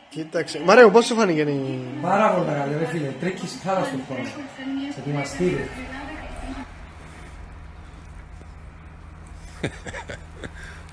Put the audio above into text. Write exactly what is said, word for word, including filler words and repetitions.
Κοίταξε. Μαρέο, πώς σου φάνηκε η... Πάρα πολύ καλή ρε φίλε, τρέχεις χάλα στον χώρο. Ετοιμαστήρι.